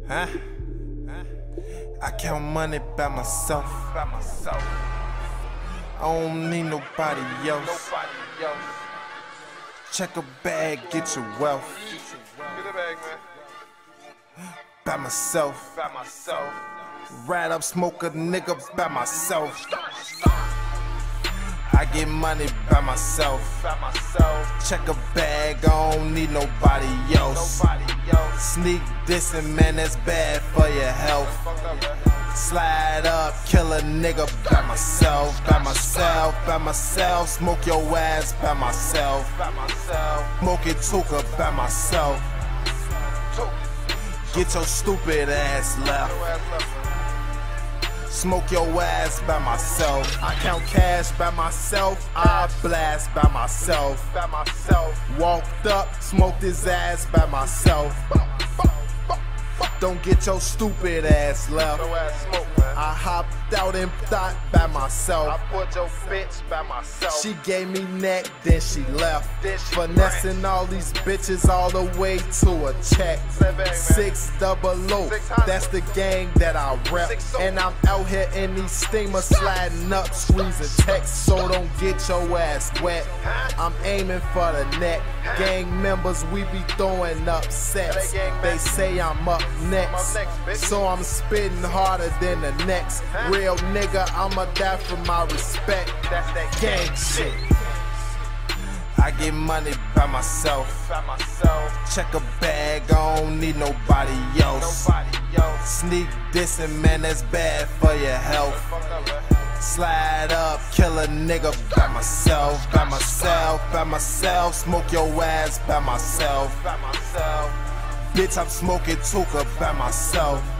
Huh? I count money by myself. I don't need nobody else. Check a bag, get your wealth. Get the bag, man. By myself. Ride up, smoke a nigga by myself. I get money by myself. Check a bag, I don't need nobody else. Sneak dissing, man, that's bad for your health. Slide up, kill a nigga by myself. Smoke your ass by myself. Smoke it tuka by myself. Get your stupid ass left. Smoke your ass by myself. I count cash by myself. I blast by myself. Walked up, smoked his ass by myself. Don't get your stupid ass left. I hopped out and thought by myself. I put your bitch by myself. She gave me neck, then she left. Finessing all these bitches all the way to a check. 600, that's the gang that I rep. And I'm out here in these steamers sliding up, squeezing text, so don't get your ass wet. I'm aiming for the neck. Gang members, we be throwing up sets. They say I'm up next, so I'm spitting harder than the next. Real nigga, I'ma die for my respect. That's that Gang shit. I get money by myself. Check a bag, I don't need nobody else. Sneak dissing, man, that's bad for your health. Slide up, kill a nigga by myself. Smoke your ass by myself. Bitch, I'm smoking tuka by myself.